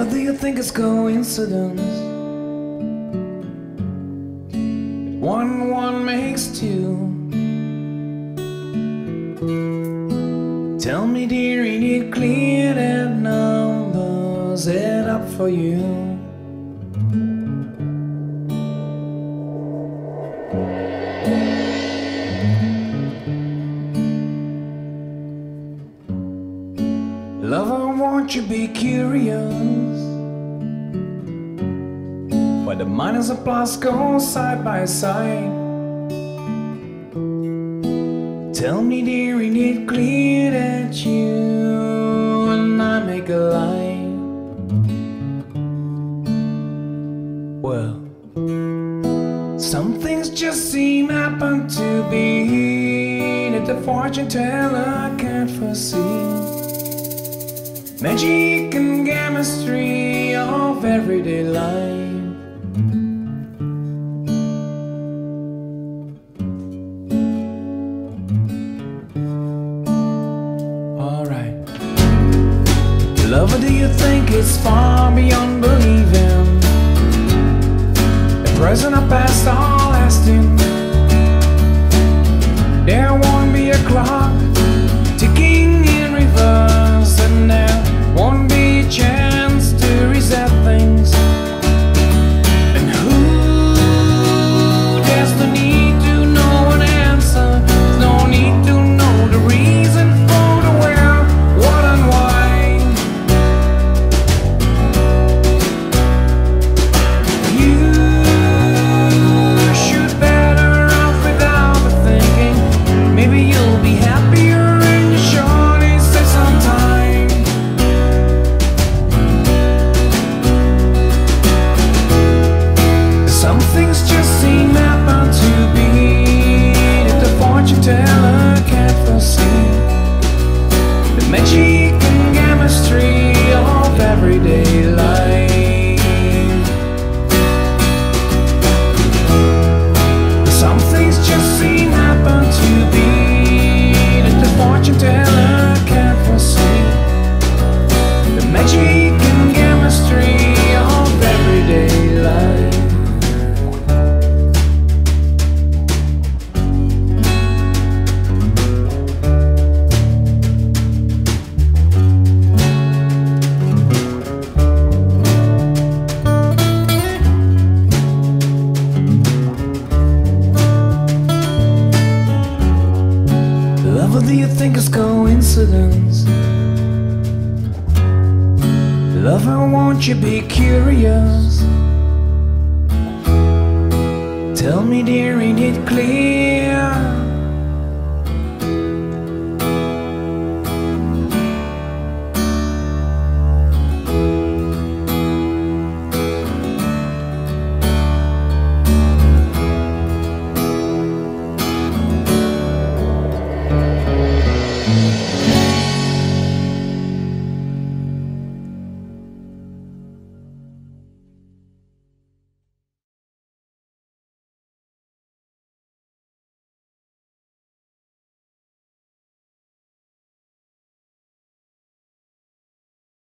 do you think it's coincidence? One makes two. Tell me, dear, ain't it clear that numbers add up for you? Lover, won't you be curious? Why the minus and plus go side by side? Tell me, dear, ain't it clear that you and I make a line? Well, some things just seem happen to be that the fortune teller can't foresee. Magic and chemistry of everyday life. Lover, do you think it's far beyond believing? The present or past are lasting. There won't be a clock ticking in reverse, and there won't be a chance to reset things. And who there's no need to know an answer, there's no need to know the reason for the where, what and why. Magic and chemistry of everyday life. Some things just seem happen to be that the fortune teller can't foresee. The magic and chemistry of everyday life. Lover, do you think it's coincidence? Lover, won't you be curious? Tell me, dear, ain't it clear